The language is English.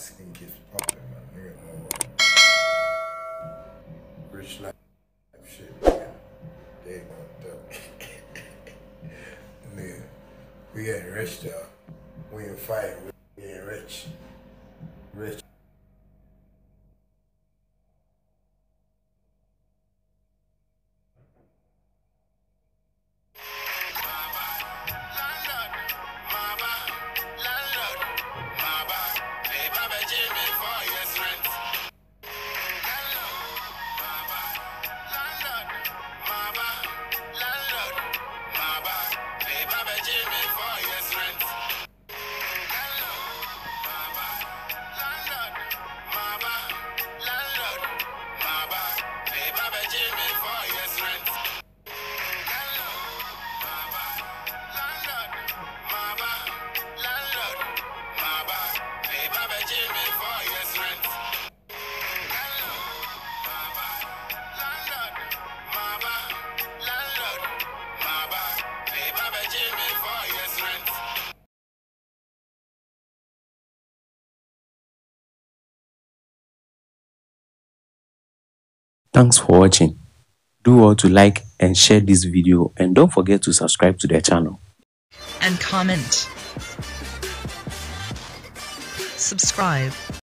asking kids popping, man. Nigga, no rich life shit, nigga. They gonna do. Nigga, we getting rich though. We ain't fighting, we getting rich. Rich. Thanks for watching. Do well to like and share this video, and don't forget to subscribe to the channel. And comment. Subscribe.